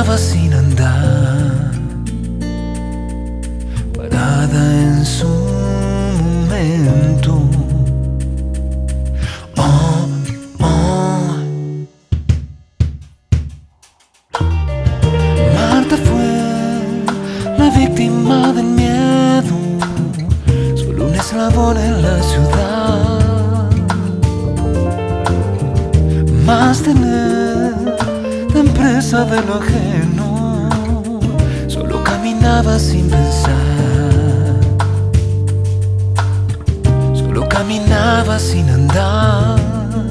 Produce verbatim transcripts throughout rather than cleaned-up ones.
caminaba sin andar, parada en su momento. Oh, oh. Marta fue la víctima del miedo, solo un eslabón en la ciudad. Más tener tan presa de lo ajeno, solo caminaba sin pensar, solo caminaba sin andar,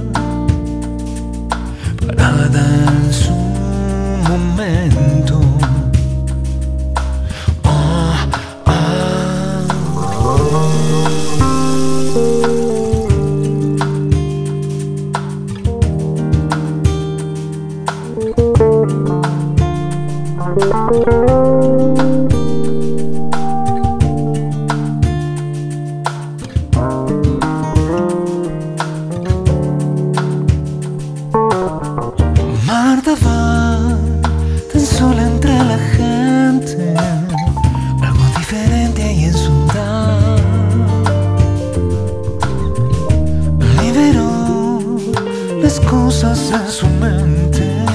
parada en su momento. Marta va tan sola entre la gente, algo diferente hay en su andar. Liberó las cosas en su mente,